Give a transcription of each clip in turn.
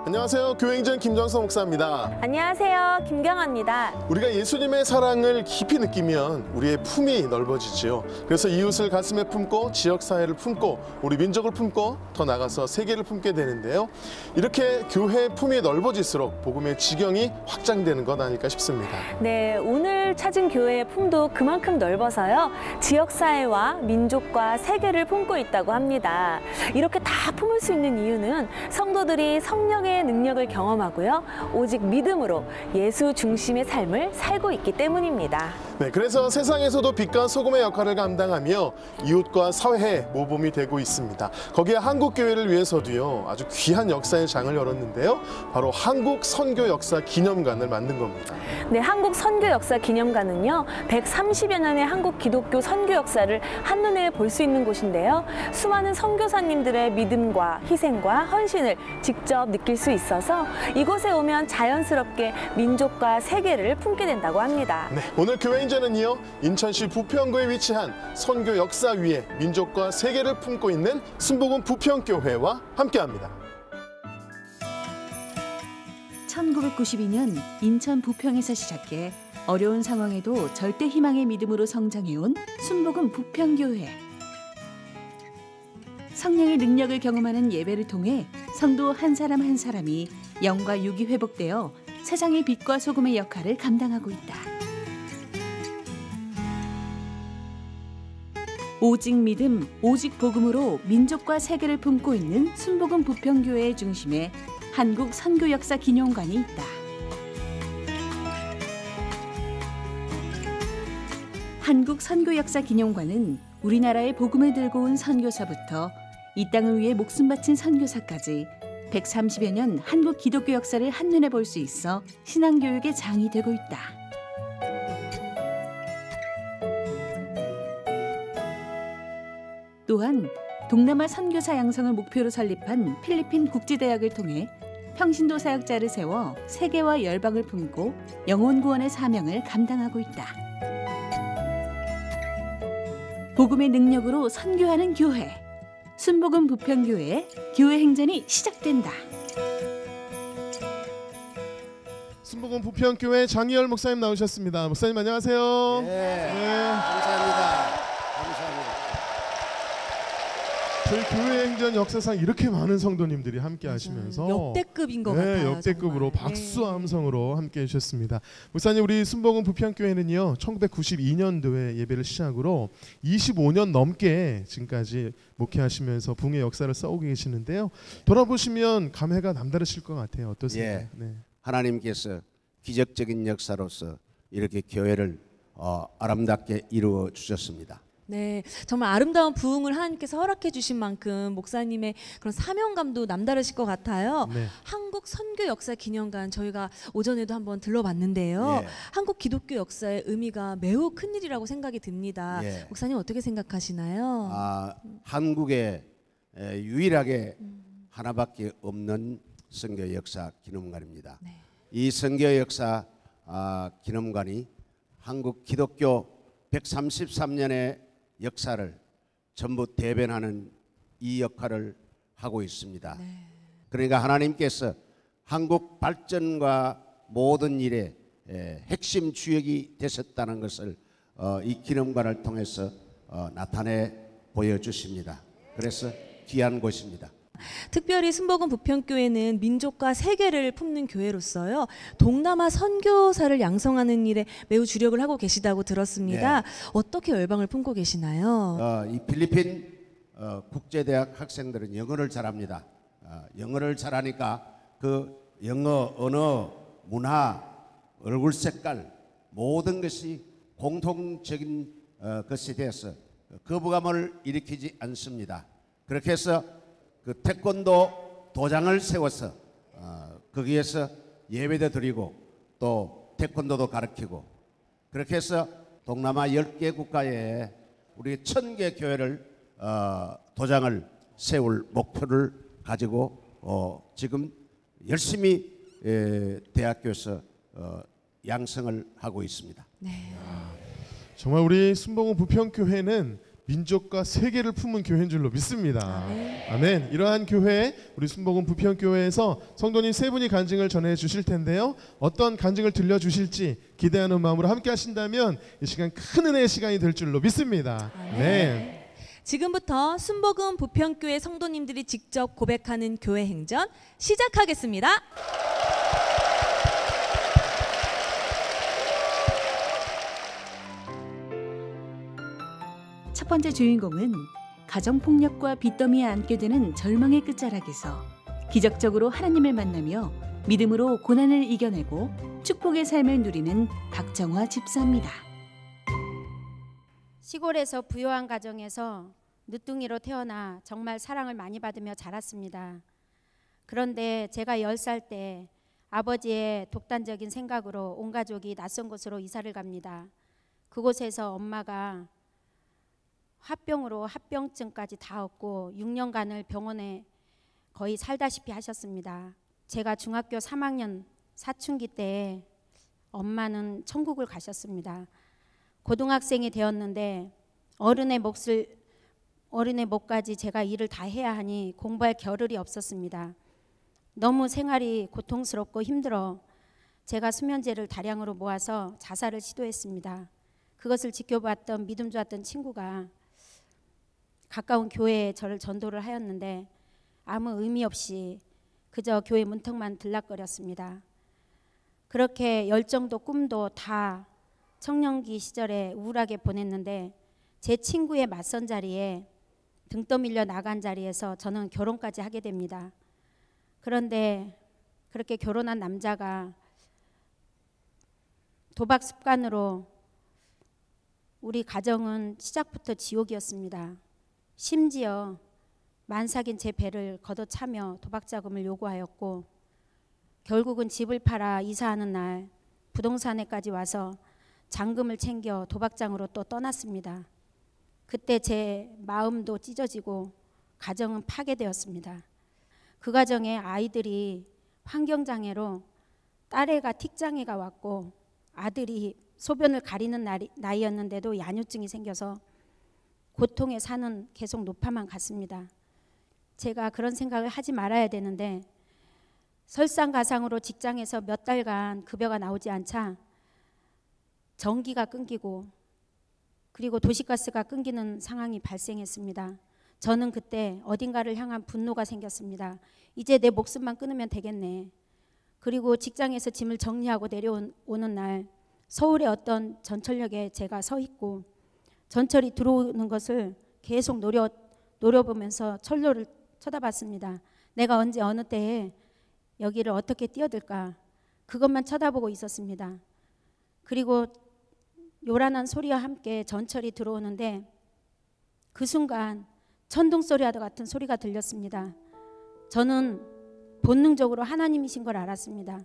안녕하세요. 교회행전 김정성 목사입니다. 안녕하세요. 김경아입니다. 우리가 예수님의 사랑을 깊이 느끼면 우리의 품이 넓어지지요. 그래서 이웃을 가슴에 품고 지역사회를 품고 우리 민족을 품고 더 나아가서 세계를 품게 되는데요. 이렇게 교회의 품이 넓어질수록 복음의 지경이 확장되는 것 아닐까 싶습니다. 네, 오늘 찾은 교회의 품도 그만큼 넓어서요. 지역사회와 민족과 세계를 품고 있다고 합니다. 이렇게 다 품을 수 있는 이유는 성도들이 성령의 능력을 경험하고요. 오직 믿음으로 예수 중심의 삶을 살고 있기 때문입니다. 네, 그래서 세상에서도 빛과 소금의 역할을 감당하며 이웃과 사회의 모범이 되고 있습니다. 거기에 한국교회를 위해서도요, 아주 귀한 역사의 장을 열었는데요. 바로 한국선교역사기념관을 만든 겁니다. 네, 한국선교역사기념관은요, 130여 년의 한국 기독교 선교 역사를 한눈에 볼 수 있는 곳인데요. 수많은 선교사님들의 믿음과 희생과 헌신을 직접 느낄 수 있어서 이곳에 오면 자연스럽게 민족과 세계를 품게 된다고 합니다. 네, 오늘 교회행전은요, 인천시 부평구에 위치한 선교 역사위에 민족과 세계를 품고 있는 순복음 부평교회와 함께합니다. 1992년 인천 부평에서 시작해 어려운 상황에도 절대 희망의 믿음으로 성장해온 순복음 부평교회. 성령의 능력을 경험하는 예배를 통해 성도 한 사람 한 사람이 영과 육이 회복되어 세상의 빛과 소금의 역할을 감당하고 있다. 오직 믿음, 오직 복음으로 민족과 세계를 품고 있는 순복음 부평교회의 중심에 한국 선교 역사 기념관이 있다. 한국 선교 역사 기념관은 우리나라의 복음을 들고 온 선교사부터 이 땅을 위해 목숨 바친 선교사까지 130여 년 한국 기독교 역사를 한눈에 볼 수 있어 신앙교육의 장이 되고 있다. 또한 동남아 선교사 양성을 목표로 설립한 필리핀 국제대학을 통해 평신도 사역자를 세워 세계와 열방을 품고 영혼 구원의 사명을 감당하고 있다. 복음의 능력으로 선교하는 교회, 순복음 부평교회의 교회 행전이 시작된다. 순복음 부평교회 장희열 목사님 나오셨습니다. 목사님 안녕하세요. 네. 감사합니다. 저희 교회 행전 역사상 이렇게 많은 성도님들이 함께 하시면서 역대급인 것 같아요. 역대급으로 정말. 박수 함성으로 함께 해주셨습니다. 목사님, 우리 순복음 부평교회는요, 1992년도에 예배를 시작으로 25년 넘게 지금까지 목회하시면서 붕의 역사를 써오고 계시는데요. 돌아보시면 감회가 남다르실 것 같아요. 어떠세요? 예. 네. 하나님께서 기적적인 역사로서 이렇게 교회를 아름답게 이루어 주셨습니다. 네, 정말 아름다운 부흥을 하나님께서 허락해 주신 만큼 목사님의 그런 사명감도 남다르실 것 같아요. 네. 한국 선교 역사 기념관 저희가 오전에도 한번 들러봤는데요. 예. 한국 기독교 역사의 의미가 매우 큰 일이라고 생각이 듭니다. 예. 목사님 어떻게 생각하시나요? 한국에 유일하게 하나밖에 없는 선교 역사 기념관입니다. 네. 이 선교 역사 기념관이 한국 기독교 133년의 역사를 전부 대변하는 이 역할을 하고 있습니다. 네. 그러니까 하나님께서 한국 발전과 모든 일에 핵심 주역이 되셨다는 것을 이 기념관을 통해서 나타내 보여주십니다. 그래서 귀한 곳입니다. 특별히 순복음 부평교회는 민족과 세계를 품는 교회로서요, 동남아 선교사를 양성하는 일에 매우 주력을 하고 계시다고 들었습니다. 네. 어떻게 열방을 품고 계시나요? 이 필리핀 국제대학 학생들은 영어를 잘합니다. 영어를 잘하니까 그 영어, 언어, 문화, 얼굴 색깔 모든 것이 공통적인 것이 되어서 거부감을 일으키지 않습니다. 그렇게 해서 그 태권도 도장을 세워서 거기에서 예배도 드리고 또 태권도도 가르치고 그렇게 해서 동남아 10개 국가에 우리 1000개 교회를 도장을 세울 목표를 가지고 지금 열심히 대학교에서 양성을 하고 있습니다. 네. 정말 우리 순복음 부평교회는 민족과 세계를 품은 교회인 줄로 믿습니다. 아멘. 이러한 교회, 우리 순복음 부평교회에서 성도님 세 분이 간증을 전해 주실 텐데요. 어떤 간증을 들려주실지 기대하는 마음으로 함께 하신다면 이 시간 큰 은혜의 시간이 될 줄로 믿습니다. 아멘. 지금부터 순복음 부평교회 성도님들이 직접 고백하는 교회 행전 시작하겠습니다. 첫 번째 주인공은 가정폭력과 빚더미에 앉게 되는 절망의 끝자락에서 기적적으로 하나님을 만나며 믿음으로 고난을 이겨내고 축복의 삶을 누리는 박정화 집사입니다. 시골에서 부유한 가정에서 늦둥이로 태어나 정말 사랑을 많이 받으며 자랐습니다. 그런데 제가 10살 때 아버지의 독단적인 생각으로 온 가족이 낯선 곳으로 이사를 갑니다. 그곳에서 엄마가 화병으로 합병증까지 다 얻고 6년간을 병원에 거의 살다시피 하셨습니다. 제가 중학교 3학년 사춘기 때 엄마는 천국을 가셨습니다. 고등학생이 되었는데 어른의 몫까지 제가 일을 다 해야 하니 공부할 겨를이 없었습니다. 너무 생활이 고통스럽고 힘들어 제가 수면제를 다량으로 모아서 자살을 시도했습니다. 그것을 지켜봤던 믿음 좋았던 친구가 가까운 교회에 저를 전도를 하였는데 아무 의미 없이 그저 교회 문턱만 들락거렸습니다. 그렇게 열정도 꿈도 다 청년기 시절에 우울하게 보냈는데 제 친구의 맞선 자리에 등 떠밀려 나간 자리에서 저는 결혼까지 하게 됩니다. 그런데 그렇게 결혼한 남자가 도박 습관으로 우리 가정은 시작부터 지옥이었습니다. 심지어 만삭인 제 배를 걷어차며 도박 자금을 요구하였고 결국은 집을 팔아 이사하는 날 부동산에까지 와서 잔금을 챙겨 도박장으로 또 떠났습니다. 그때 제 마음도 찢어지고 가정은 파괴되었습니다. 그 가정에 아이들이 환경장애로 딸애가 틱장애가 왔고 아들이 소변을 가리는 나이였는데도 야뇨증이 생겨서 고통의 산은 계속 높아만 갔습니다. 제가 그런 생각을 하지 말아야 되는데 설상가상으로 직장에서 몇 달간 급여가 나오지 않자 전기가 끊기고 그리고 도시가스가 끊기는 상황이 발생했습니다. 저는 그때 어딘가를 향한 분노가 생겼습니다. 이제 내 목숨만 끊으면 되겠네. 그리고 직장에서 짐을 정리하고 내려오는 날 서울의 어떤 전철역에 제가 서 있고 전철이 들어오는 것을 계속 노려보면서 철로를 쳐다봤습니다. 내가 언제 어느 때에 여기를 어떻게 뛰어들까 그것만 쳐다보고 있었습니다. 그리고 요란한 소리와 함께 전철이 들어오는데 그 순간 천둥소리와 같은 소리가 들렸습니다. 저는 본능적으로 하나님이신 걸 알았습니다.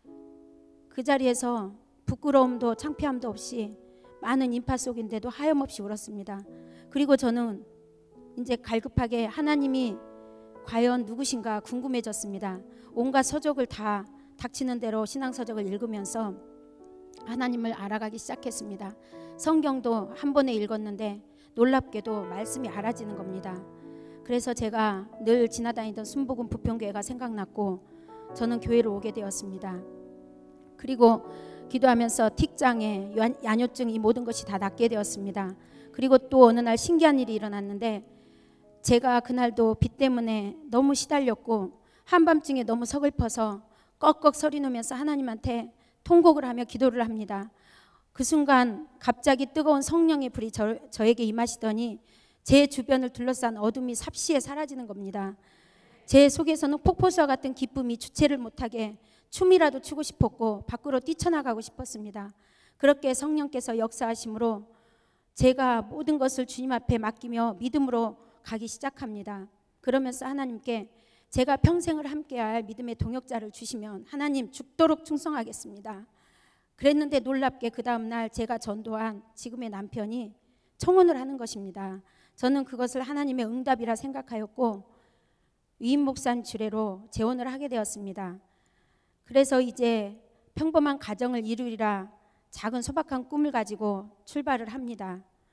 그 자리에서 부끄러움도 창피함도 없이 많은 인파 속인데도 하염없이 울었습니다. 그리고 저는 이제 갈급하게 하나님이 과연 누구신가 궁금해졌습니다. 온갖 서적을 다 닥치는 대로 신앙서적을 읽으면서 하나님을 알아가기 시작했습니다. 성경도 한 번에 읽었는데 놀랍게도 말씀이 알아지는 겁니다. 그래서 제가 늘 지나다니던 순복음 부평교회가 생각났고 저는 교회를 오게 되었습니다. 그리고 기도하면서 틱장애, 야뇨증 이 모든 것이 다 낫게 되었습니다. 그리고 또 어느 날 신기한 일이 일어났는데 제가 그날도 빚 때문에 너무 시달렸고 한밤중에 너무 서글퍼서 꺽꺽 소리 내면서 하나님한테 통곡을 하며 기도를 합니다. 그 순간 갑자기 뜨거운 성령의 불이 저에게 임하시더니 제 주변을 둘러싼 어둠이 삽시에 사라지는 겁니다. 제 속에서는 폭포수와 같은 기쁨이 주체를 못하게 춤이라도 추고 싶었고 밖으로 뛰쳐나가고 싶었습니다. 그렇게 성령께서 역사하심으로 제가 모든 것을 주님 앞에 맡기며 믿음으로 가기 시작합니다. 그러면서 하나님께 제가 평생을 함께할 믿음의 동역자를 주시면 하나님 죽도록 충성하겠습니다. 그랬는데 놀랍게 그 다음 날 제가 전도한 지금의 남편이 청혼을 하는 것입니다. 저는 그것을 하나님의 응답이라 생각하였고 위임 목사님 주례로 재혼을 하게 되었습니다. 그래서 이제 평범한 가정을 이루리라 작은 소박한 꿈을 가지고 출발을 합니다.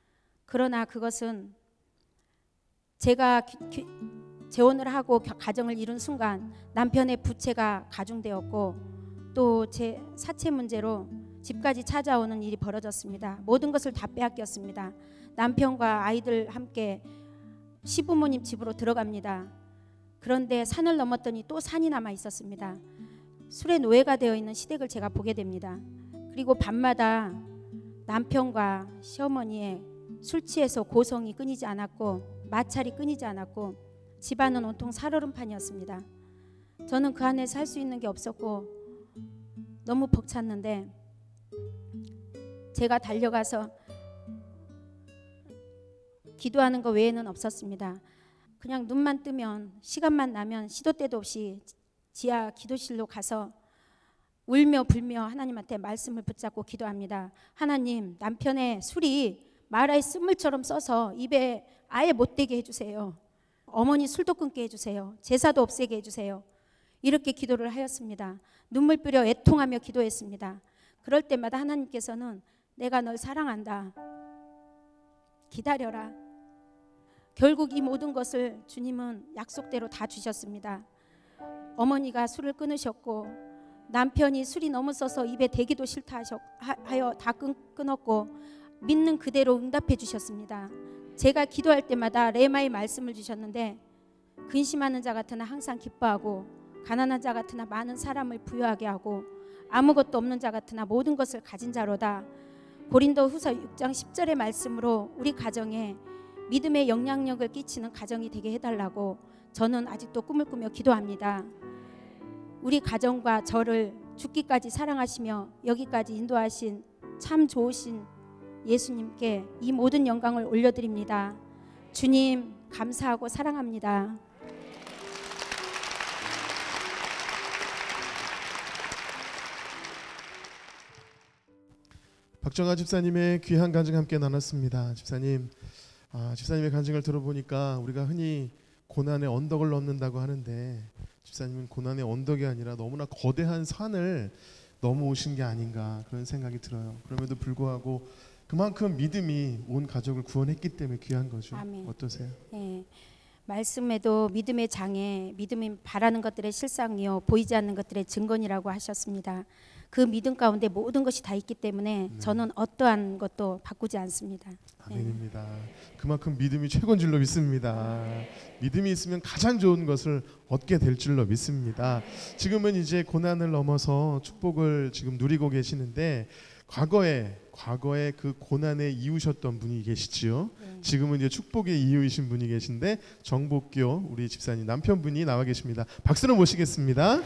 그러나 그것은 제가 재혼을 하고 가정을 이룬 순간 남편의 부채가 가중되었고 또 제 사채 문제로 집까지 찾아오는 일이 벌어졌습니다. 모든 것을 다 빼앗겼습니다. 남편과 아이들 함께 시부모님 집으로 들어갑니다. 그런데 산을 넘었더니 또 산이 남아 있었습니다. 술의 노예가 되어 있는 시댁을 제가 보게 됩니다. 그리고 밤마다 남편과 시어머니의 술 취해서 고성이 끊이지 않았고 마찰이 끊이지 않았고 집안은 온통 살얼음판이었습니다. 저는 그 안에 살 수 있는 게 없었고 너무 벅찼는데 제가 달려가서 기도하는 것 외에는 없었습니다. 그냥 눈만 뜨면 시간만 나면 시도 때도 없이 지하 기도실로 가서 울며 불며 하나님한테 말씀을 붙잡고 기도합니다. 하나님, 남편의 술이 마라의 쓴물처럼 써서 입에 아예 못 대게 해주세요. 어머니 술도 끊게 해주세요. 제사도 없애게 해주세요. 이렇게 기도를 하였습니다. 눈물 뿌려 애통하며 기도했습니다. 그럴 때마다 하나님께서는 내가 널 사랑한다. 기다려라. 결국 이 모든 것을 주님은 약속대로 다 주셨습니다. 어머니가 술을 끊으셨고 남편이 술이 너무 써서 입에 대기도 싫다 하여 다 끊었고 믿는 그대로 응답해 주셨습니다. 제가 기도할 때마다 레마의 말씀을 주셨는데 근심하는 자 같으나 항상 기뻐하고 가난한 자 같으나 많은 사람을 부유하게 하고 아무것도 없는 자 같으나 모든 것을 가진 자로다. 고린도후서 6장 10절의 말씀으로 우리 가정에 믿음의 영향력을 끼치는 가정이 되게 해달라고 저는 아직도 꿈을 꾸며 기도합니다. 우리 가정과 저를 죽기까지 사랑하시며 여기까지 인도하신 참 좋으신 예수님께 이 모든 영광을 올려드립니다. 주님 감사하고 사랑합니다. 박정아 집사님의 귀한 간증 함께 나눴습니다. 집사님, 집사님의 간증을 들어보니까 우리가 흔히 고난의 언덕을 넘는다고 하는데 집사님은 고난의 언덕이 아니라 너무나 거대한 산을 넘어오신 게 아닌가 그런 생각이 들어요. 그럼에도 불구하고 그만큼 믿음이 온 가족을 구원했기 때문에 귀한 거죠. 아멘. 어떠세요? 네. 말씀에도 믿음의 장애, 믿음이 바라는 것들의 실상이요 보이지 않는 것들의 증거니라고 하셨습니다. 그 믿음 가운데 모든 것이 다 있기 때문에 저는 어떠한 것도 바꾸지 않습니다. 아멘입니다. 그만큼 믿음이 최고인 줄로 믿습니다. 믿음이 있으면 가장 좋은 것을 얻게 될 줄로 믿습니다. 지금은 이제 고난을 넘어서 축복을 지금 누리고 계시는데 과거에 그 고난에 이유셨던 분이 계시지요. 지금은 이제 축복의 이유이신 분이 계신데 정복교 우리 집사님 남편분이 나와 계십니다. 박수로 모시겠습니다.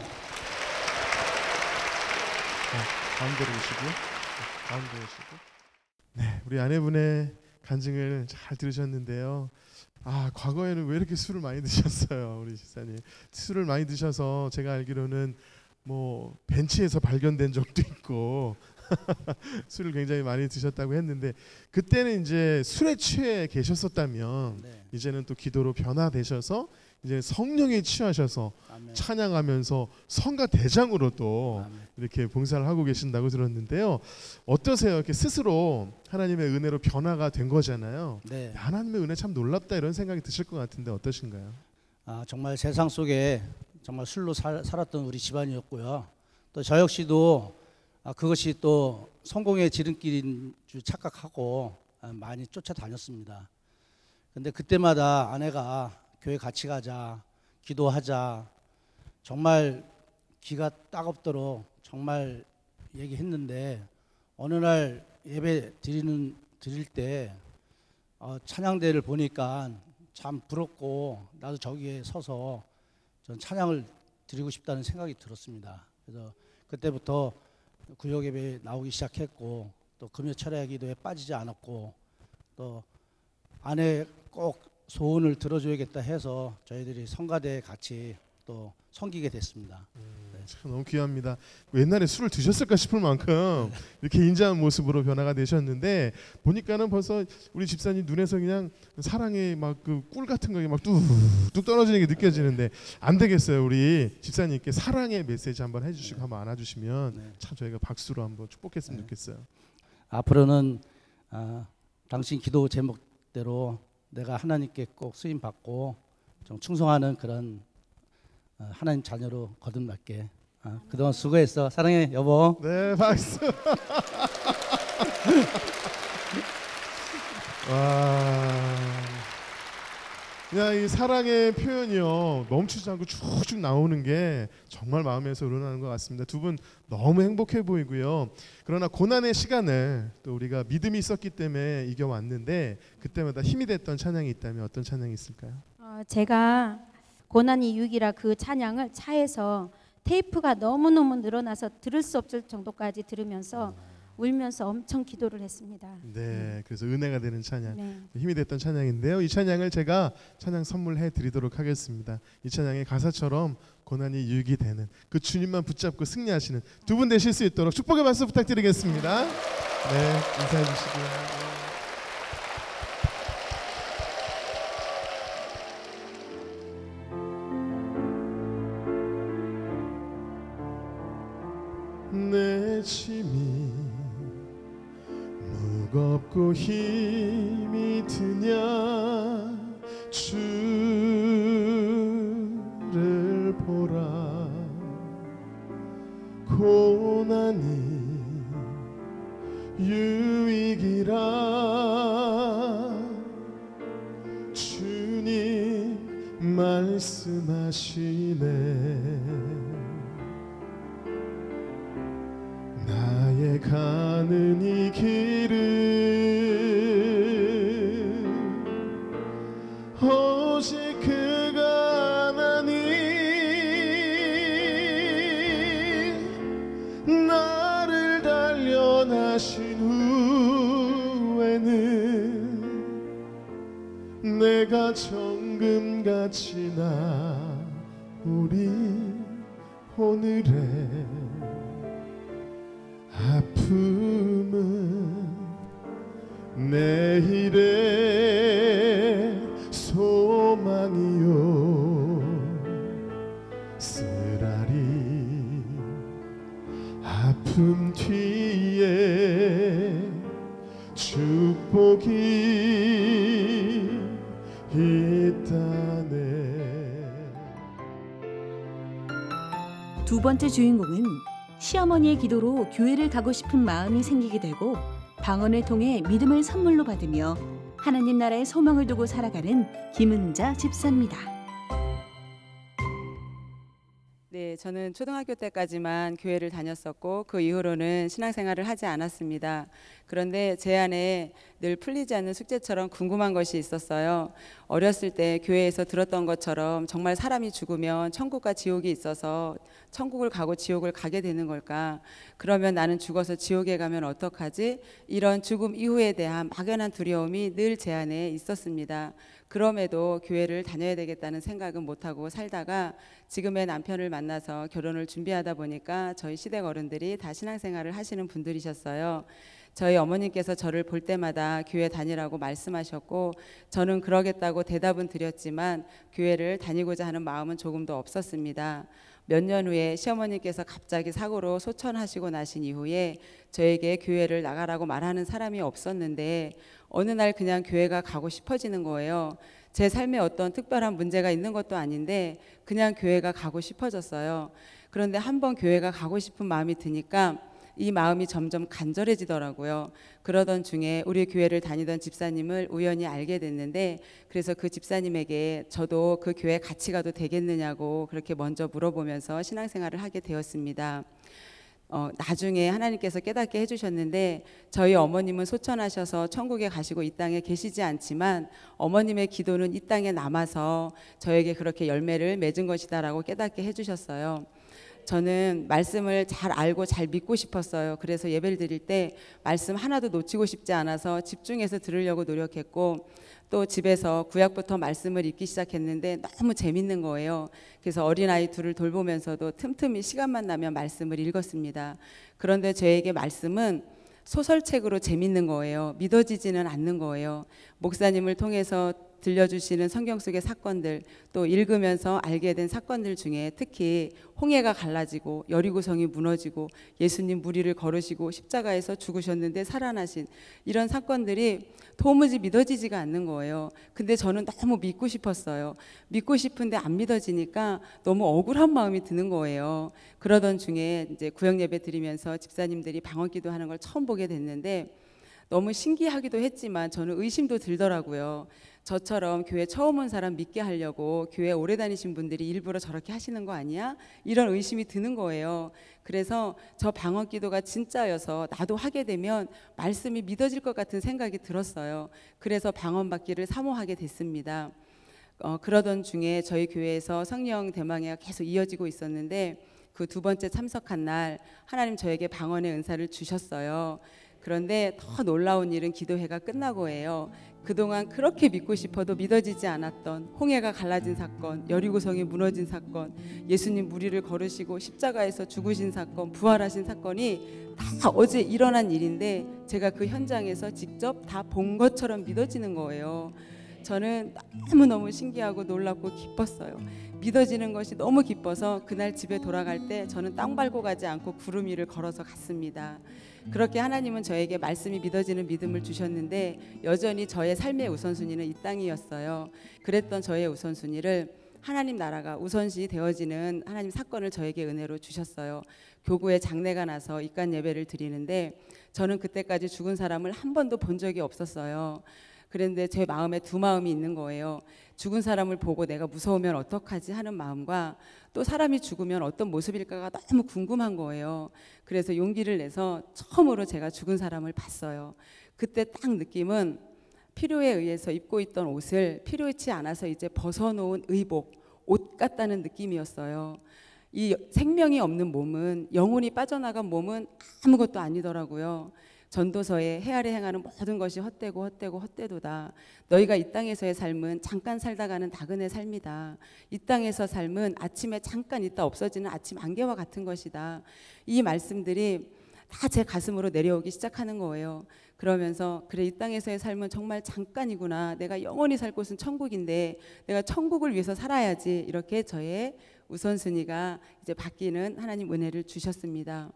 가운데로 오시고요. 가운데 오시고. 네, 우리 아내분의 간증을 잘 들으셨는데요. 과거에는 왜 이렇게 술을 많이 드셨어요, 우리 집사님? 술을 많이 드셔서 제가 알기로는 뭐 벤치에서 발견된 적도 있고 술을 굉장히 많이 드셨다고 했는데 그때는 이제 술에 취해 계셨었다면 이제는 또 기도로 변화되셔서 이제 성령에 취하셔서 찬양하면서 성가 대장으로 또 이렇게 봉사를 하고 계신다고 들었는데요. 어떠세요? 이렇게 스스로 하나님의 은혜로 변화가 된 거잖아요. 네. 하나님의 은혜 참 놀랍다 이런 생각이 드실 것 같은데 어떠신가요? 정말 세상 속에 정말 술로 살았던 우리 집안이었고요. 또 저 역시도 그것이 또 성공의 지름길인 줄 착각하고 많이 쫓아다녔습니다. 근데 그때마다 아내가 교회 같이 가자, 기도하자, 정말 기가 따갑도록 정말 얘기했는데 어느 날 예배 드릴 때 찬양대를 보니까 참 부럽고 나도 저기에 서서 전 찬양을 드리고 싶다는 생각이 들었습니다. 그래서 그때부터 구역 예배에 나오기 시작했고 또 금요 철야 기도에 빠지지 않았고 또 아내 꼭 소원을 들어줘야겠다 해서 저희들이 성가대에 같이 또 섬기게 됐습니다. 참 너무 귀합니다. 옛날에 술을 드셨을까 싶을 만큼 이렇게 인자한 모습으로 변화가 되셨는데 보니까는 벌써 우리 집사님 눈에서 그냥 사랑의 막 그 꿀 같은 거 막 뚝뚝 떨어지는 게 느껴지는데 안 되겠어요. 우리 집사님께 사랑의 메시지 한번 해주시고 한번 안아주시면 참 저희가 박수로 한번 축복했으면 좋겠어요. 앞으로는 당신 기도 제목 약속대로 내가 하나님께 꼭 쓰임 받고 좀 충성하는 그런 하나님 자녀로 거듭날게. 그동안 수고했어. 사랑해 여보. 네, 박수. 야, 이 사랑의 표현이요 멈추지 않고 쭉쭉 나오는 게 정말 마음에서 우러나는 것 같습니다. 두 분 너무 행복해 보이고요. 그러나 고난의 시간을 또 우리가 믿음이 있었기 때문에 이겨왔는데 그때마다 힘이 됐던 찬양이 있다면 어떤 찬양이 있을까요? 제가 고난이 유익이라 그 찬양을 차에서 테이프가 너무너무 늘어나서 들을 수 없을 정도까지 들으면서 울면서 엄청 기도를 했습니다. 네, 그래서 은혜가 되는 찬양, 네. 힘이 됐던 찬양인데요. 이 찬양을 제가 찬양 선물해 드리도록 하겠습니다. 이 찬양의 가사처럼 고난이 유익이 되는 그 주님만 붙잡고 승리하시는 두 분 되실 수 있도록 축복의 박수 부탁드리겠습니다. 네, 인사해 주시고요. 내 짐이 무겁고 힘이 드냐 주를 보라 고난이 유익이라 주님 말씀하시네 나의 가는 이 길은 오직 그가 하나님 나를 단련하신 후에는 내가 정금같이 나오리 오늘의 아픔은 내일의 소망이요 쓰라리 아픔 뒤에 축복이 있다네. 두 번째 주인공은 시어머니의 기도로 교회를 가고 싶은 마음이 생기게 되고 방언을 통해 믿음을 선물로 받으며 하나님 나라의 소망을 두고 살아가는 김은자 집사입니다. 네, 저는 초등학교 때까지만 교회를 다녔었고 그 이후로는 신앙생활을 하지 않았습니다. 그런데 제 안에 늘 풀리지 않는 숙제처럼 궁금한 것이 있었어요. 어렸을 때 교회에서 들었던 것처럼 정말 사람이 죽으면 천국과 지옥이 있어서 천국을 가고 지옥을 가게 되는 걸까? 그러면 나는 죽어서 지옥에 가면 어떡하지? 이런 죽음 이후에 대한 막연한 두려움이 늘 제 안에 있었습니다. 그럼에도 교회를 다녀야 되겠다는 생각은 못하고 살다가 지금의 남편을 만나서 결혼을 준비하다 보니까 저희 시댁 어른들이 다 신앙생활을 하시는 분들이셨어요. 저희 어머님께서 저를 볼 때마다 교회 다니라고 말씀하셨고 저는 그러겠다고 대답은 드렸지만 교회를 다니고자 하는 마음은 조금도 없었습니다. 몇 년 후에 시어머니께서 갑자기 사고로 소천하시고 나신 이후에 저에게 교회를 나가라고 말하는 사람이 없었는데 어느 날 그냥 교회가 가고 싶어지는 거예요. 제 삶에 어떤 특별한 문제가 있는 것도 아닌데 그냥 교회가 가고 싶어졌어요. 그런데 한번 교회가 가고 싶은 마음이 드니까 이 마음이 점점 간절해지더라고요. 그러던 중에 우리 교회를 다니던 집사님을 우연히 알게 됐는데 그래서 그 집사님에게 저도 그 교회 같이 가도 되겠느냐고 그렇게 먼저 물어보면서 신앙생활을 하게 되었습니다. 나중에 하나님께서 깨닫게 해주셨는데 저희 어머님은 소천하셔서 천국에 가시고 이 땅에 계시지 않지만 어머님의 기도는 이 땅에 남아서 저에게 그렇게 열매를 맺은 것이다라고 깨닫게 해주셨어요. 저는 말씀을 잘 알고 잘 믿고 싶었어요. 그래서 예배를 드릴 때 말씀 하나도 놓치고 싶지 않아서 집중해서 들으려고 노력했고 또 집에서 구약부터 말씀을 읽기 시작했는데 너무 재밌는 거예요. 그래서 어린아이 둘을 돌보면서도 틈틈이 시간만 나면 말씀을 읽었습니다. 그런데 저에게 말씀은 소설책으로 재밌는 거예요. 믿어지지는 않는 거예요. 목사님을 통해서 들려주시는 성경 속의 사건들, 또 읽으면서 알게 된 사건들 중에 특히 홍해가 갈라지고 여리고성이 무너지고 예수님 무리를 걸으시고 십자가에서 죽으셨는데 살아나신 이런 사건들이 도무지 믿어지지가 않는 거예요. 근데 저는 너무 믿고 싶었어요. 믿고 싶은데 안 믿어지니까 너무 억울한 마음이 드는 거예요. 그러던 중에 이제 구역 예배 드리면서 집사님들이 방언기도 하는 걸 처음 보게 됐는데 너무 신기하기도 했지만 저는 의심도 들더라고요. 저처럼 교회 처음 온 사람 믿게 하려고 교회 오래 다니신 분들이 일부러 저렇게 하시는 거 아니야? 이런 의심이 드는 거예요. 그래서 저 방언기도가 진짜여서 나도 하게 되면 말씀이 믿어질 것 같은 생각이 들었어요. 그래서 방언받기를 사모하게 됐습니다. 그러던 중에 저희 교회에서 성령 대망회가 계속 이어지고 있었는데 그 두 번째 참석한 날 하나님 저에게 방언의 은사를 주셨어요. 그런데 더 놀라운 일은 기도회가 끝나고예요. 그동안 그렇게 믿고 싶어도 믿어지지 않았던 홍해가 갈라진 사건, 여리고성이 무너진 사건, 예수님 무리를 걸으시고 십자가에서 죽으신 사건, 부활하신 사건이 다 어제 일어난 일인데 제가 그 현장에서 직접 다 본 것처럼 믿어지는 거예요. 저는 너무너무 신기하고 놀랍고 기뻤어요. 믿어지는 것이 너무 기뻐서 그날 집에 돌아갈 때 저는 땅 밟고 가지 않고 구름 위를 걸어서 갔습니다. 그렇게 하나님은 저에게 말씀이 믿어지는 믿음을 주셨는데 여전히 저의 삶의 우선순위는 이 땅이었어요. 그랬던 저의 우선순위를 하나님 나라가 우선시 되어지는 하나님 사건을 저에게 은혜로 주셨어요. 교구에 장례가 나서 입간 예배를 드리는데 저는 그때까지 죽은 사람을 한 번도 본 적이 없었어요. 그런데 제 마음에 두 마음이 있는 거예요. 죽은 사람을 보고 내가 무서우면 어떡하지 하는 마음과 또 사람이 죽으면 어떤 모습일까가 너무 궁금한 거예요. 그래서 용기를 내서 처음으로 제가 죽은 사람을 봤어요. 그때 딱 느낌은 필요에 의해서 입고 있던 옷을 필요치 않아서 이제 벗어놓은 의복, 옷 같다는 느낌이었어요. 이 생명이 없는 몸은, 영혼이 빠져나간 몸은 아무것도 아니더라고요. 전도서에 해 아래 행하는 모든 것이 헛되고 헛되고 헛되도다. 너희가 이 땅에서의 삶은 잠깐 살다가는 나그네 삶이다. 이 땅에서 삶은 아침에 잠깐 있다 없어지는 아침 안개와 같은 것이다. 이 말씀들이 다 제 가슴으로 내려오기 시작하는 거예요. 그러면서 그래, 이 땅에서의 삶은 정말 잠깐이구나. 내가 영원히 살 곳은 천국인데 내가 천국을 위해서 살아야지. 이렇게 저의 우선순위가 이제 바뀌는 하나님 은혜를 주셨습니다.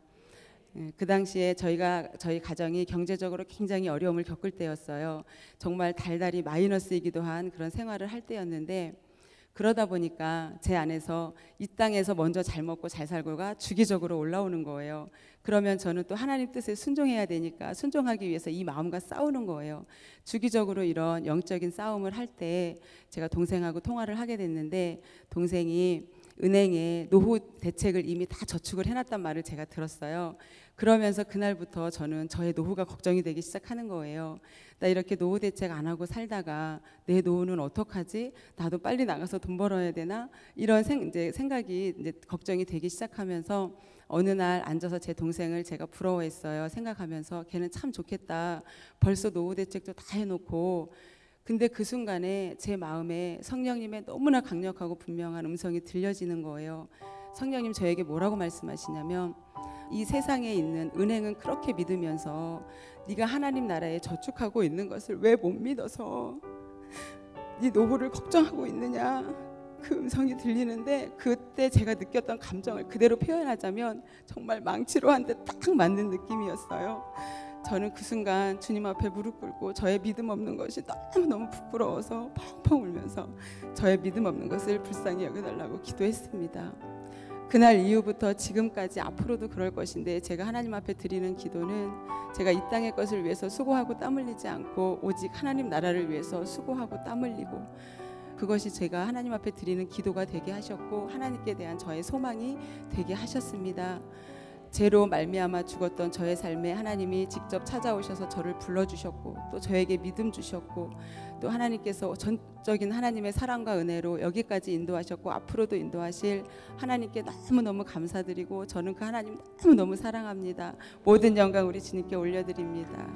그 당시에 저희 가정이 경제적으로 굉장히 어려움을 겪을 때였어요. 정말 달달이 마이너스이기도 한 그런 생활을 할 때였는데 그러다 보니까 제 안에서 이 땅에서 먼저 잘 먹고 잘 살고가 주기적으로 올라오는 거예요. 그러면 저는 또 하나님 뜻에 순종해야 되니까 순종하기 위해서 이 마음과 싸우는 거예요. 주기적으로 이런 영적인 싸움을 할 때 제가 동생하고 통화를 하게 됐는데 동생이 은행에 노후 대책을 이미 다 저축을 해놨단 말을 제가 들었어요. 그러면서 그날부터 저는 저의 노후가 걱정이 되기 시작하는 거예요. 나 이렇게 노후 대책 안 하고 살다가 내 노후는 어떡하지? 나도 빨리 나가서 돈 벌어야 되나? 이런 생각이 이제 걱정이 되기 시작하면서 어느 날 앉아서 제 동생을 제가 부러워했어요. 생각하면서 걔는 참 좋겠다. 벌써 노후 대책도 다 해놓고. 근데 그 순간에 제 마음에 성령님의 너무나 강력하고 분명한 음성이 들려지는 거예요. 성령님 저에게 뭐라고 말씀하시냐면 이 세상에 있는 은행은 그렇게 믿으면서 네가 하나님 나라에 저축하고 있는 것을 왜 못 믿어서 네 노후를 걱정하고 있느냐, 그 음성이 들리는데 그때 제가 느꼈던 감정을 그대로 표현하자면 정말 망치로 한 대 딱 맞는 느낌이었어요. 저는 그 순간 주님 앞에 무릎 꿇고 저의 믿음 없는 것이 너무너무 부끄러워서 펑펑 울면서 저의 믿음 없는 것을 불쌍히 여겨달라고 기도했습니다. 그날 이후부터 지금까지 앞으로도 그럴 것인데 제가 하나님 앞에 드리는 기도는 제가 이 땅의 것을 위해서 수고하고 땀 흘리지 않고 오직 하나님 나라를 위해서 수고하고 땀 흘리고, 그것이 제가 하나님 앞에 드리는 기도가 되게 하셨고 하나님께 대한 저의 소망이 되게 하셨습니다. 죄로 말미암아 죽었던 저의 삶에 하나님이 직접 찾아오셔서 저를 불러주셨고 또 저에게 믿음 주셨고 또 하나님께서 전적인 하나님의 사랑과 은혜로 여기까지 인도하셨고 앞으로도 인도하실 하나님께 너무너무 감사드리고 저는 그 하나님 너무너무 사랑합니다. 모든 영광 우리 주님께 올려드립니다.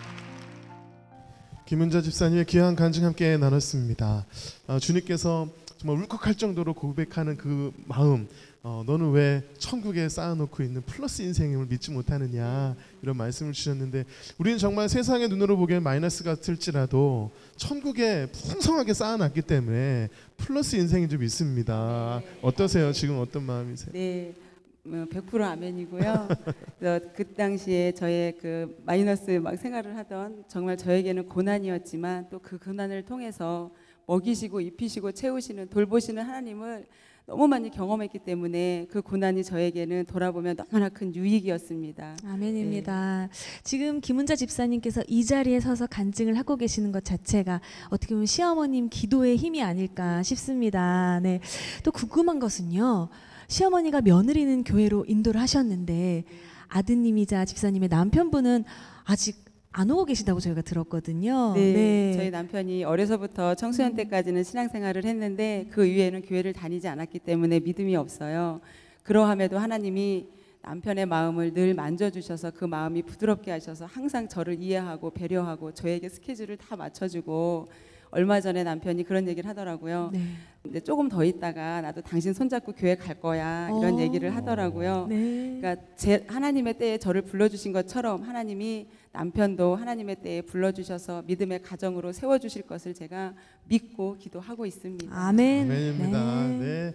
김은자 집사님의 귀한 간증 함께 나눴습니다. 주님께서 정말 울컥할 정도로 고백하는 그 마음, 너는 왜 천국에 쌓아놓고 있는 플러스 인생을 믿지 못하느냐, 이런 말씀을 주셨는데, 우리는 정말 세상의 눈으로 보기엔 마이너스 같을지라도 천국에 풍성하게 쌓아놨기 때문에 플러스 인생인 줄 믿습니다. 어떠세요? 지금 어떤 마음이세요? 네, 100% 아멘이고요. 그래서 그 당시에 저의 그 마이너스 막 생활을 하던, 정말 저에게는 고난이었지만 또 그 고난을 통해서 먹이시고 입히시고 채우시는, 돌보시는 하나님을 너무 많이 경험했기 때문에 그 고난이 저에게는 돌아보면 너무나 큰 유익이었습니다. 아멘입니다. 지금 김은자 집사님께서 이 자리에 서서 간증을 하고 계시는 것 자체가 어떻게 보면 시어머님 기도의 힘이 아닐까 싶습니다. 네. 또 궁금한 것은요, 시어머니가 며느리는 교회로 인도를 하셨는데 아드님이자 집사님의 남편분은 아직 안 오고 계시다고 저희가 들었거든요. 네, 저희 남편이 어려서부터 청소년 때까지는 신앙생활을 했는데 그 이후에는 교회를 다니지 않았기 때문에 믿음이 없어요. 그러함에도 하나님이 남편의 마음을 늘 만져주셔서 그 마음이 부드럽게 하셔서 항상 저를 이해하고 배려하고 저에게 스케줄을 다 맞춰주고, 얼마 전에 남편이 그런 얘기를 하더라고요. 네. 근데 조금 더 있다가 나도 당신 손잡고 교회 갈 거야, 이런 얘기를 하더라고요. 네. 그러니까 하나님의 때에 저를 불러주신 것처럼 하나님이 남편도 하나님의 때에 불러주셔서 믿음의 가정으로 세워주실 것을 제가 믿고 기도하고 있습니다. 아멘. 아멘입니다. 네.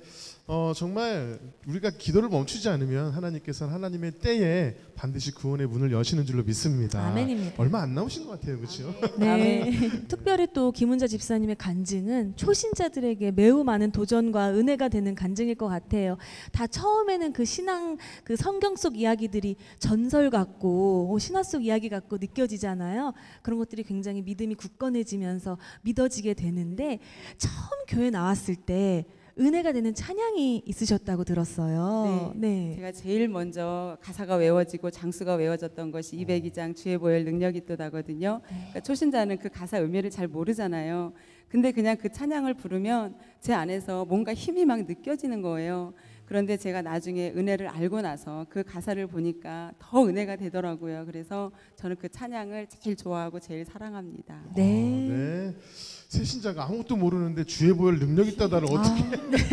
정말 우리가 기도를 멈추지 않으면 하나님께서는 하나님의 때에 반드시 구원의 문을 여시는 줄로 믿습니다. 아멘입니다. 얼마 안 나오신 것 같아요, 그렇죠? 네. 특별히 또 김은자 집사님의 간증은 초신자들에게 매우 많은 도전과 은혜가 되는 간증일 것 같아요. 다 처음에는 그 신앙, 그 성경 속 이야기들이 전설 같고 신화 속 이야기 같고 느껴지잖아요. 그런 것들이 굉장히 믿음이 굳건해지면서 믿어지게 되는데, 처음 교회 나왔을 때 은혜가 되는 찬양이 있으셨다고 들었어요. 네. 제가 제일 먼저 가사가 외워지고 장수가 외워졌던 것이 202장 주의 보혈 능력이 또다거든요. 그러니까 초신자는 그 가사 의미를 잘 모르잖아요. 근데 그냥 그 찬양을 부르면 제 안에서 뭔가 힘이 막 느껴지는 거예요. 그런데 제가 나중에 은혜를 알고 나서 그 가사를 보니까 더 은혜가 되더라고요. 그래서 저는 그 찬양을 제일 좋아하고 제일 사랑합니다. 네. 새신자가 아무것도 모르는데 주의 보혈 능력 있다다를 어떻게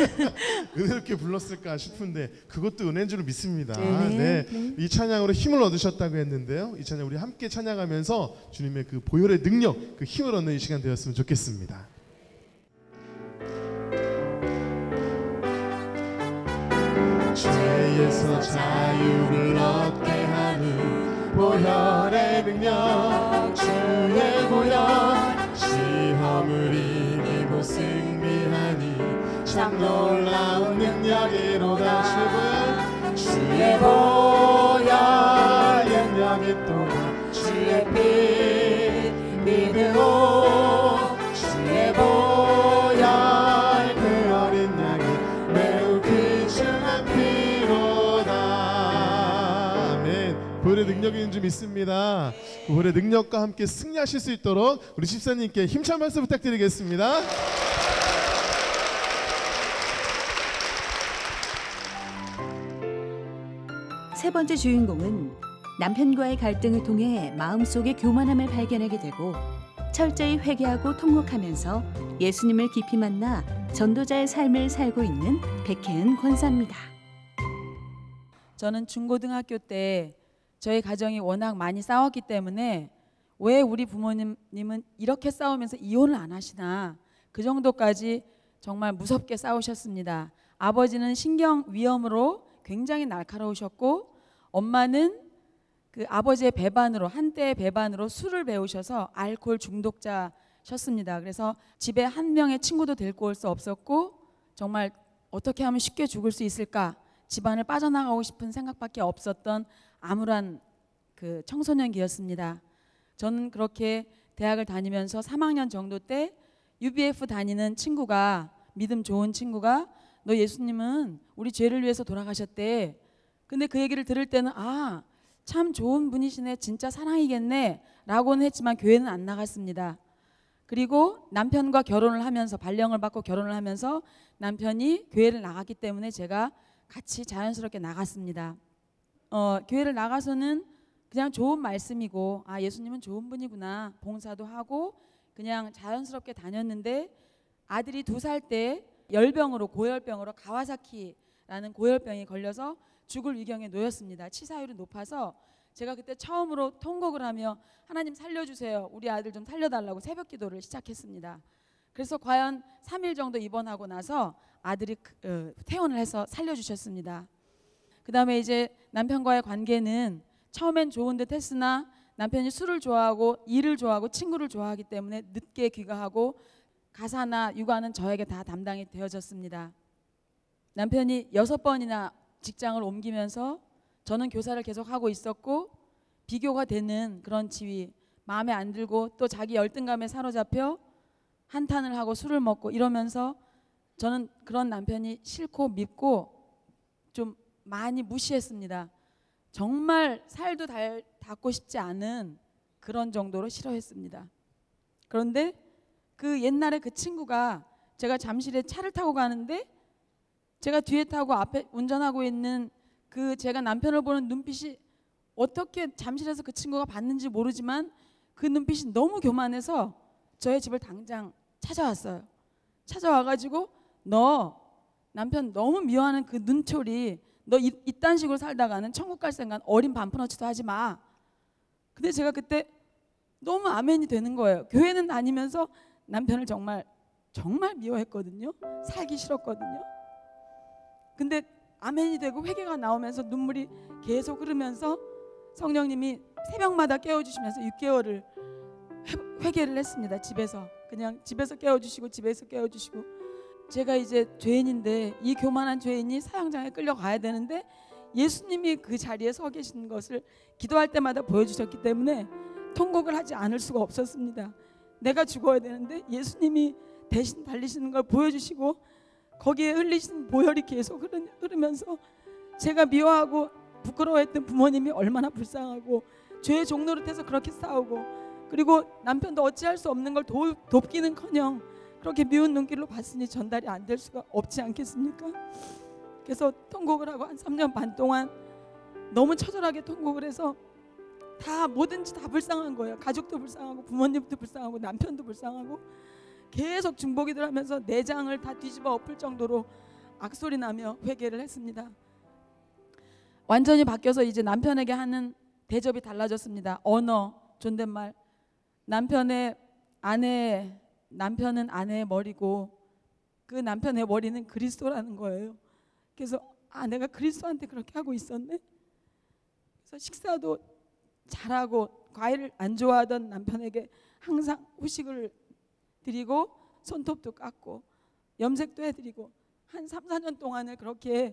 은혜롭게 불렀을까 싶은데, 그것도 은혜인 줄 믿습니다. 네. 이 찬양으로 힘을 얻으셨다고 했는데요. 이 찬양 우리 함께 찬양하면서 주님의 그 보혈의 능력, 그 힘을 얻는 이 시간 되었으면 좋겠습니다. 죄에서 자유를 얻게 하는 보혈의 능력, 주의 보혈, 시험을 이기고 승리하니 참 놀라운 능력이로다. 주의 보혈 능력이 또다. 주의 피 믿으오. 주의 보혈 그 어린 양이 매우 귀중한 피로다. 아멘. 보혈의 능력이 있는 줄 믿습니다. 그 보혈의 능력과 함께 승리하실 수 있도록 우리 집사님께 힘찬 말씀 부탁드리겠습니다. 세 번째 주인공은 남편과의 갈등을 통해 마음속의 교만함을 발견하게 되고 철저히 회개하고 통곡하면서 예수님을 깊이 만나 전도자의 삶을 살고 있는 백혜은 권사입니다. 저는 중고등학교 때 저희 가정이 워낙 많이 싸웠기 때문에 왜 우리 부모님은 이렇게 싸우면서 이혼을 안 하시나, 그 정도까지 정말 무섭게 싸우셨습니다. 아버지는 신경위염으로 굉장히 날카로우셨고, 엄마는 그 아버지의 배반으로, 한때의 배반으로 술을 배우셔서 알코올 중독자셨습니다. 그래서 집에 한 명의 친구도 데리고 올 수 없었고, 정말 어떻게 하면 쉽게 죽을 수 있을까, 집안을 빠져나가고 싶은 생각밖에 없었던 암울한 그 청소년기였습니다. 저는 그렇게 대학을 다니면서 3학년 정도 때 UBF 다니는 친구가, 믿음 좋은 친구가, 너 예수님은 우리 죄를 위해서 돌아가셨대. 근데 그 얘기를 들을 때는 아, 참 좋은 분이시네, 진짜 사랑이겠네 라고는 했지만 교회는 안 나갔습니다. 그리고 남편과 결혼을 하면서, 발령을 받고 결혼을 하면서 남편이 교회를 나갔기 때문에 제가 같이 자연스럽게 나갔습니다. 교회를 나가서는 그냥 좋은 말씀이고, 아, 예수님은 좋은 분이구나, 봉사도 하고 그냥 자연스럽게 다녔는데, 아들이 2살 때 열병으로 고열병으로 가와사키라는 고열병이 걸려서 죽을 위경에 놓였습니다. 치사율이 높아서 제가 그때 처음으로 통곡을 하며 하나님 살려주세요. 우리 아들 좀 살려달라고 새벽 기도를 시작했습니다. 그래서 과연 3일 정도 입원하고 나서 아들이 퇴원을 해서 살려주셨습니다. 그 다음에 이제 남편과의 관계는 처음엔 좋은 듯 했으나 남편이 술을 좋아하고 일을 좋아하고 친구를 좋아하기 때문에 늦게 귀가하고 가사나 육아는 저에게 다 담당이 되어졌습니다. 남편이 6번이나 직장을 옮기면서 저는 교사를 계속 하고 있었고 비교가 되는 그런 지위 마음에 안 들고 또 자기 열등감에 사로잡혀 한탄을 하고 술을 먹고 이러면서 저는 그런 남편이 싫고 밉고 좀 많이 무시했습니다. 정말 살도 닿고 싶지 않은 그런 정도로 싫어했습니다. 그런데 그 옛날에 그 친구가 제가 잠실에 차를 타고 가는데 제가 뒤에 타고 앞에 운전하고 있는 그 제가 남편을 보는 눈빛이 어떻게 잠실에서 그 친구가 봤는지 모르지만 그 눈빛이 너무 교만해서 저의 집을 당장 찾아왔어요. 찾아와가지고 너 남편 너무 미워하는 그 눈초리 너 이딴 식으로 살다가는 천국 갈 생각 어린 반푼어치도 하지 마. 근데 제가 그때 너무 아멘이 되는 거예요. 교회는 다니면서 남편을 정말 미워했거든요. 살기 싫었거든요. 근데 아멘이 되고 회개가 나오면서 눈물이 계속 흐르면서 성령님이 새벽마다 깨워주시면서 6개월을 회개를 했습니다. 집에서 그냥 집에서 깨워주시고 집에서 깨워주시고 제가 이제 죄인인데 이 교만한 죄인이 사형장에 끌려가야 되는데 예수님이 그 자리에 서 계신 것을 기도할 때마다 보여주셨기 때문에 통곡을 하지 않을 수가 없었습니다. 내가 죽어야 되는데 예수님이 대신 달리시는 걸 보여주시고 거기에 흘리신 보혈이 계속 흐르면서 제가 미워하고 부끄러워했던 부모님이 얼마나 불쌍하고 죄의 종노릇해서 그렇게 싸우고 그리고 남편도 어찌할 수 없는 걸 돕기는커녕 그렇게 미운 눈길로 봤으니 전달이 안 될 수가 없지 않겠습니까? 그래서 통곡을 하고 한 3년 반 동안 너무 처절하게 통곡을 해서 다 뭐든지 다 불쌍한 거예요. 가족도 불쌍하고 부모님도 불쌍하고 남편도 불쌍하고 계속 중보기도를 하면서 내장을 다 뒤집어 엎을 정도로 악소리 나며 회개를 했습니다. 완전히 바뀌어서 이제 남편에게 하는 대접이 달라졌습니다. 언어, 존댓말. 남편은 아내의 머리고 그 남편의 머리는 그리스도라는 거예요. 그래서 내가 그리스도한테 그렇게 하고 있었네. 그래서 식사도 잘하고 과일을 안 좋아하던 남편에게 항상 후식을 드리고 손톱도 깎고 염색도 해드리고 한 3, 4년 동안을 그렇게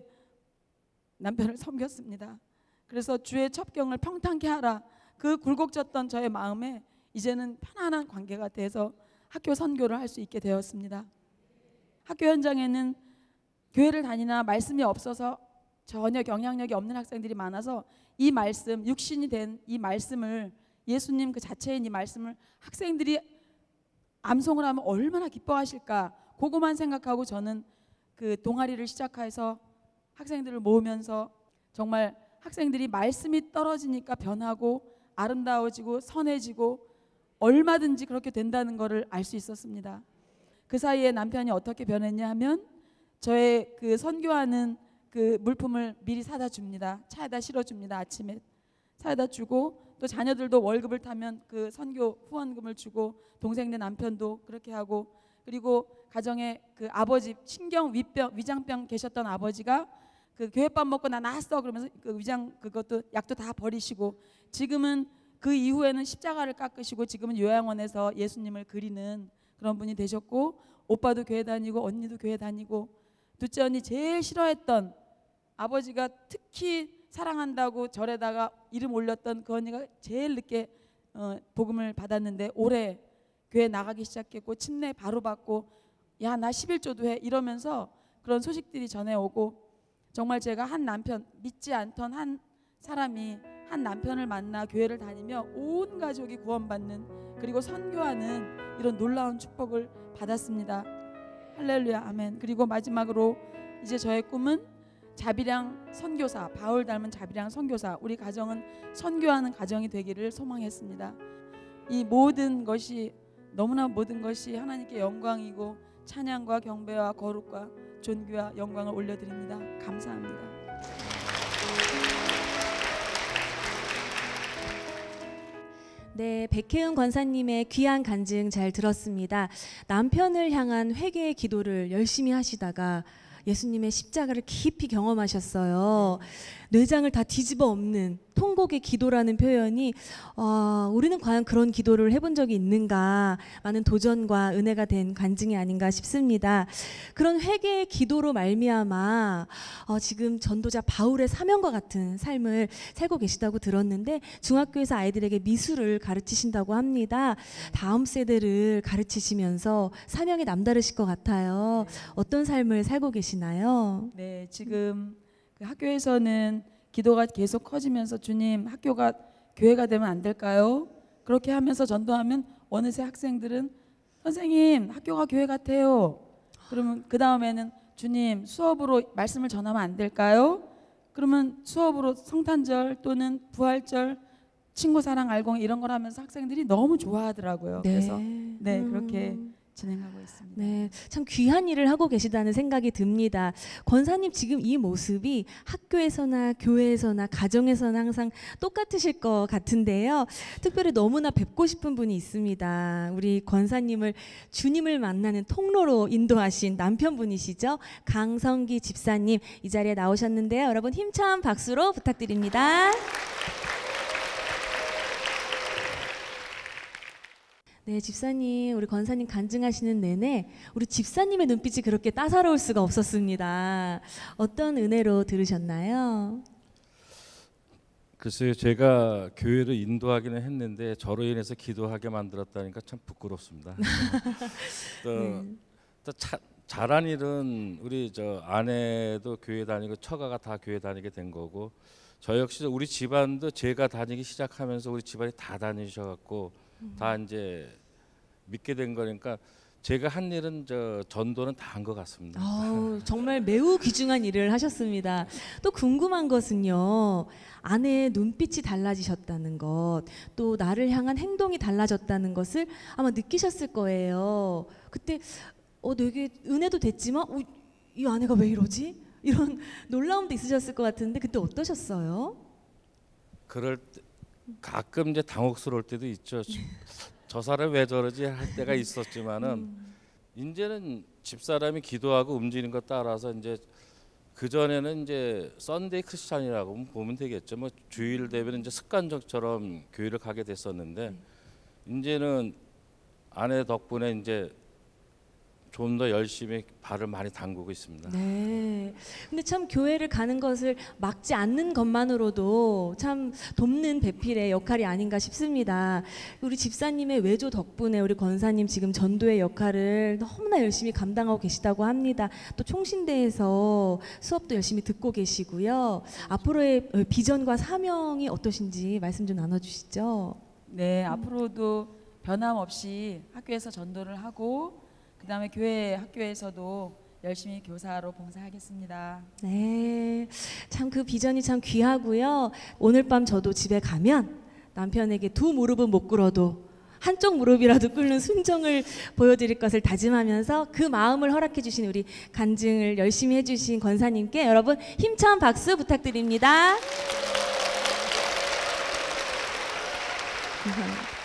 남편을 섬겼습니다. 그래서 주의 첩경을 평탄케 하라. 그 굴곡졌던 저의 마음에 이제는 편안한 관계가 돼서 학교 선교를 할 수 있게 되었습니다. 학교 현장에는 교회를 다니나 말씀이 없어서 전혀 영향력이 없는 학생들이 많아서 이 말씀, 육신이 된 이 말씀을 예수님 그 자체인 이 말씀을 학생들이 암송을 하면 얼마나 기뻐하실까 그거만 생각하고 저는 그 동아리를 시작해서 학생들을 모으면서 정말 학생들이 말씀이 떨어지니까 변하고 아름다워지고 선해지고 얼마든지 그렇게 된다는 것을 알 수 있었습니다. 그 사이에 남편이 어떻게 변했냐 하면 저의 그 선교하는 그 물품을 미리 사다 줍니다. 차에다 실어줍니다. 아침에 사다 주고 또 자녀들도 월급을 타면 그 선교 후원금을 주고 동생네 남편도 그렇게 하고 그리고 가정에 그 아버지 신경 위장병 계셨던 아버지가 그 교회밥 먹고 나 나았어 그러면서 그 위장 그것도 약도 다 버리시고 지금은 그 이후에는 십자가를 깎으시고 지금은 요양원에서 예수님을 그리는 그런 분이 되셨고 오빠도 교회 다니고 언니도 교회 다니고 둘째 언니 제일 싫어했던 아버지가 특히 사랑한다고 절에다가 이름 올렸던 그 언니가 제일 늦게 복음을 받았는데 올해 교회 나가기 시작했고 침례 바로 받고 야 나 11조도 해 이러면서 그런 소식들이 전해오고 정말 제가 한 남편 믿지 않던 한 사람이 한 남편을 만나 교회를 다니며 온 가족이 구원받는 그리고 선교하는 이런 놀라운 축복을 받았습니다. 할렐루야 아멘. 그리고 마지막으로 이제 저의 꿈은 자비량 선교사 바울 닮은 자비량 선교사 우리 가정은 선교하는 가정이 되기를 소망했습니다. 이 모든 것이 너무나 모든 것이 하나님께 영광이고 찬양과 경배와 거룩과 존귀와 영광을 올려드립니다. 감사합니다. 네, 백혜은 권사님의 귀한 간증 잘 들었습니다. 남편을 향한 회개의 기도를 열심히 하시다가 예수님의 십자가를 깊이 경험하셨어요. 뇌장을 다 뒤집어 엎는 통곡의 기도라는 표현이 우리는 과연 그런 기도를 해본 적이 있는가, 많은 도전과 은혜가 된 간증이 아닌가 싶습니다. 그런 회개의 기도로 말미암아 지금 전도자 바울의 사명과 같은 삶을 살고 계시다고 들었는데, 중학교에서 아이들에게 미술을 가르치신다고 합니다. 다음 세대를 가르치시면서 사명이 남다르실 것 같아요. 어떤 삶을 살고 계시나요? 네, 지금 그 학교에서는 기도가 계속 커지면서 주님, 학교가 교회가 되면 안 될까요? 그렇게 하면서 전도하면 어느새 학생들은 선생님, 학교가 교회 같아요. 그러면 그 다음에는 주님, 수업으로 말씀을 전하면 안 될까요? 그러면 수업으로 성탄절 또는 부활절, 친구 사랑 알공 이런 걸 하면서 학생들이 너무 좋아하더라고요. 네. 그래서 네, 그렇게 진행하고 있습니다. 네, 참 귀한 일을 하고 계시다는 생각이 듭니다. 권사님 지금 이 모습이 학교에서나 교회에서나 가정에서나 항상 똑같으실 것 같은데요. 특별히 너무나 뵙고 싶은 분이 있습니다. 우리 권사님을 주님을 만나는 통로로 인도하신 남편분이시죠. 강성기 집사님 이 자리에 나오셨는데요. 여러분 힘찬 박수로 부탁드립니다. 네, 집사님, 우리 권사님 간증하시는 내내 우리 집사님의 눈빛이 그렇게 따사로울 수가 없었습니다. 어떤 은혜로 들으셨나요? 글쎄요, 제가 교회를 인도하기는 했는데 저로 인해서 기도하게 만들었다니까 참 부끄럽습니다. 또 잘한 일은 우리 저 아내도 교회 다니고 처가가 다 교회 다니게 된 거고, 저 역시 우리 집안도 제가 다니기 시작하면서 우리 집안이 다 다니셔갖고 다 이제 믿게 된 거니까 제가 한 일은 저 전도는 다 한 것 같습니다. 정말 매우 귀중한 일을 하셨습니다. 또 궁금한 것은요, 아내의 눈빛이 달라지셨다는 것, 또 나를 향한 행동이 달라졌다는 것을 아마 느끼셨을 거예요. 그때 되게 은혜도 됐지만 이 아내가 왜 이러지? 이런 놀라움도 있으셨을 것 같은데 그때 어떠셨어요? 그럴 때 가끔 이제 당혹스러울 때도 있죠. 저 사람 왜 저러지 할 때가 있었지만은 이제는 집사람이 기도하고 움직이는 것 따라서 이제 그 전에는 이제 썬데이 크리스찬이라고 보면 되겠죠. 뭐 주일 되면 이제 습관적처럼 교회를 가게 됐었는데 이제는 아내 덕분에 이제 좀 더 열심히 발을 많이 담그고 있습니다. 네. 근데 참 교회를 가는 것을 막지 않는 것만으로도 참 돕는 배필의 역할이 아닌가 싶습니다. 우리 집사님의 외조 덕분에 우리 권사님 지금 전도의 역할을 너무나 열심히 감당하고 계시다고 합니다. 또 총신대에서 수업도 열심히 듣고 계시고요. 앞으로의 비전과 사명이 어떠신지 말씀 좀 나눠주시죠. 네, 앞으로도 변함없이 학교에서 전도를 하고 그다음에 교회 학교에서도 열심히 교사로 봉사하겠습니다. 네, 참 그 비전이 참 귀하고요. 오늘 밤 저도 집에 가면 남편에게 두 무릎은 못 꿇어도 한쪽 무릎이라도 꿇는 순종을 보여드릴 것을 다짐하면서 그 마음을 허락해 주신 우리 간증을 열심히 해주신 권사님께 여러분 힘찬 박수 부탁드립니다. 감사합니다.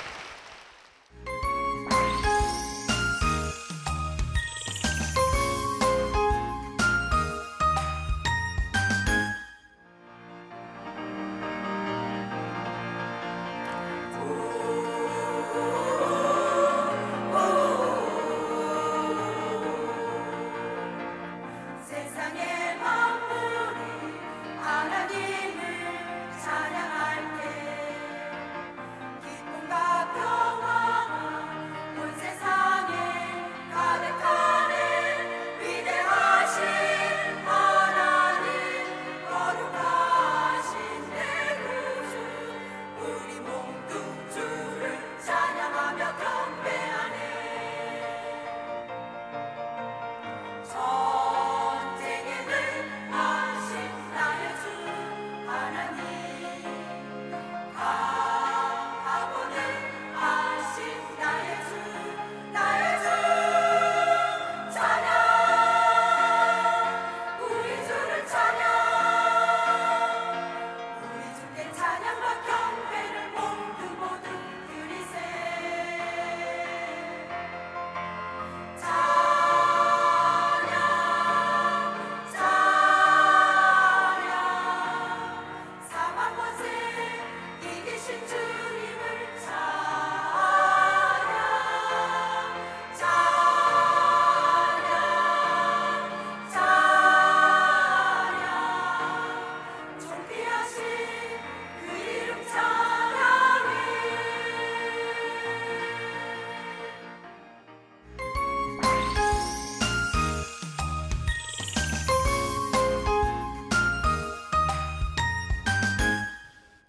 하나님을 찬양할 때 기쁨과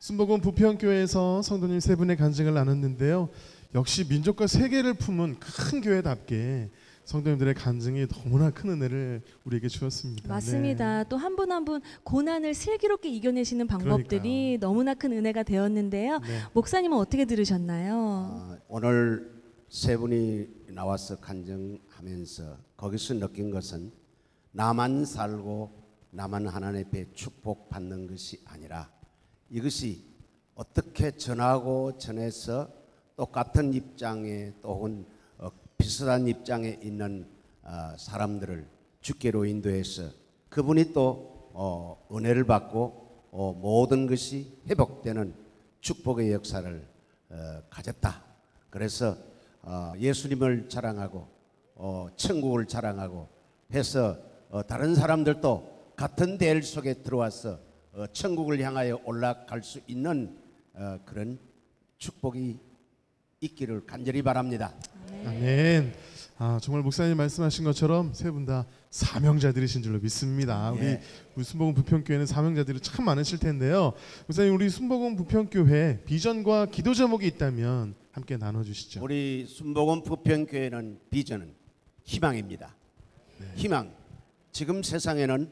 순복음 부평교회에서 성도님 세 분의 간증을 나눴는데요. 역시 민족과 세계를 품은 큰 교회답게 성도님들의 간증이 너무나 큰 은혜를 우리에게 주었습니다. 맞습니다. 네. 또 한 분 한 분 고난을 슬기롭게 이겨내시는 방법들이 너무나 큰 은혜가 되었는데요. 네. 목사님은 어떻게 들으셨나요? 오늘 세 분이 나와서 간증하면서 거기서 느낀 것은 나만 살고 나만 하나님 앞에 축복받는 것이 아니라 이것이 어떻게 전하고 전해서 똑같은 입장에 또 혹은 비슷한 입장에 있는 사람들을 주께로 인도해서 그분이 또 은혜를 받고 모든 것이 회복되는 축복의 역사를 가졌다. 그래서 예수님을 자랑하고 천국을 자랑하고 해서 다른 사람들도 같은 대열 속에 들어와서 천국을 향하여 올라갈 수 있는 그런 축복이 있기를 간절히 바랍니다. 아멘. 정말 목사님 말씀하신 것처럼 세 분 다 사명자들이신 줄로 믿습니다. 네. 우리 순복음 부평교회는 사명자들이 참 많으실 텐데요. 목사님, 우리 순복음 부평교회 비전과 기도 제목이 있다면 함께 나눠주시죠. 우리 순복음 부평교회는 비전은 희망입니다. 네. 희망. 지금 세상에는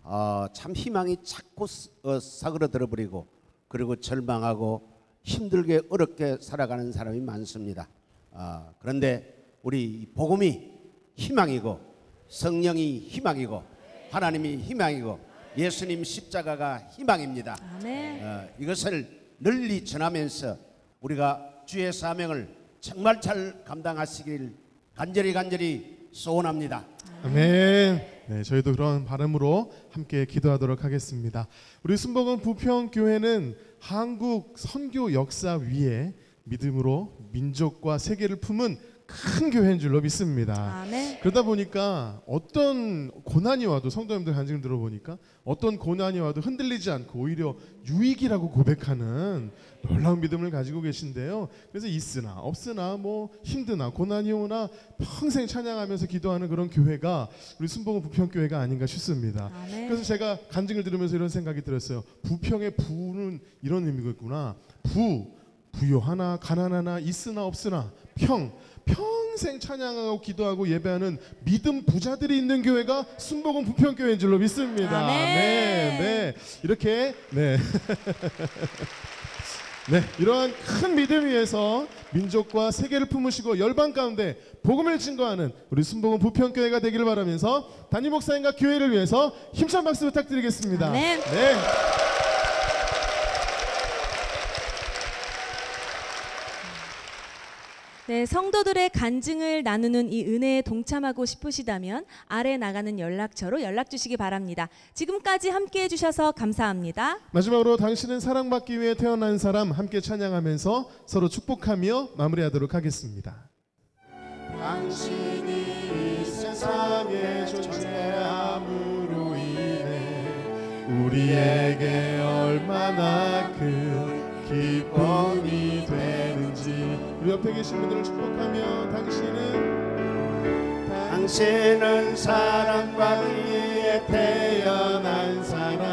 참 희망이 자꾸 사그러들어 버리고 그리고 절망하고 힘들게 어렵게 살아가는 사람이 많습니다. 그런데 우리 복음이 희망이고 성령이 희망이고 하나님이 희망이고 예수님 십자가가 희망입니다. 아멘. 이것을 널리 전하면서 우리가 주의 사명을 정말 잘 감당하시길 간절히 소원합니다. 아멘. 네, 저희도 그런 바람으로 함께 기도하도록 하겠습니다. 우리 순복음 부평교회는 한국 선교 역사 위에 믿음으로 민족과 세계를 품은 큰 교회인 줄로 믿습니다. 아멘. 그러다 보니까 어떤 고난이 와도 성도님들 간증을 들어보니까 어떤 고난이 와도 흔들리지 않고 오히려 유익이라고 고백하는 놀라운 믿음을 가지고 계신데요. 그래서 있으나 없으나 뭐 힘드나 고난이 오나 평생 찬양하면서 기도하는 그런 교회가 우리 순복음 부평교회가 아닌가 싶습니다. 아멘. 그래서 제가 간증을 들으면서 이런 생각이 들었어요. 부평의 부는 이런 의미겠구나. 부요하나 가난하나 있으나 없으나 평생 찬양하고 기도하고 예배하는 믿음 부자들이 있는 교회가 순복음 부평교회인 줄로 믿습니다. 아멘. 네. 이렇게 네. 네, 이러한 큰 믿음 위에서 민족과 세계를 품으시고 열방 가운데 복음을 증거하는 우리 순복음 부평교회가 되기를 바라면서 담임 목사님과 교회를 위해서 힘찬 박수 부탁드리겠습니다. 아멘. 네. 네, 성도들의 간증을 나누는 이 은혜에 동참하고 싶으시다면 아래 나가는 연락처로 연락 주시기 바랍니다. 지금까지 함께해 주셔서 감사합니다. 마지막으로 당신은 사랑받기 위해 태어난 사람 함께 찬양하면서 서로 축복하며 마무리하도록 하겠습니다. 당신이 이 세상에 존재함으로 인해 우리에게 얼마나 큰 기쁨이 되는지 우리 옆에 계신 분들을 축복하며 당신은 사랑받기에 태어난 사람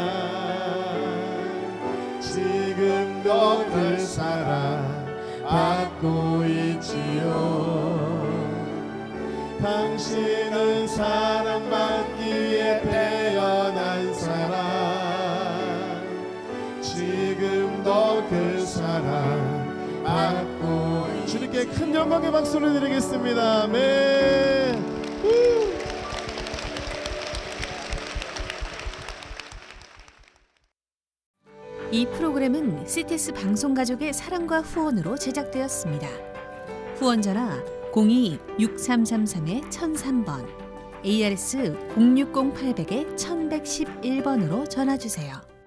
지금도 그 사랑 받고 있지요. 당신은 사랑받기에 태어난 사람 지금도 그 사랑 받고 주님께 큰 영광의 박수를 드리겠습니다. 아멘. 이 프로그램은 CTS 방송가족의 사랑과 후원으로 제작되었습니다. 후원전화 02-6333-1003번, ARS 060-800-1111번으로 전화주세요.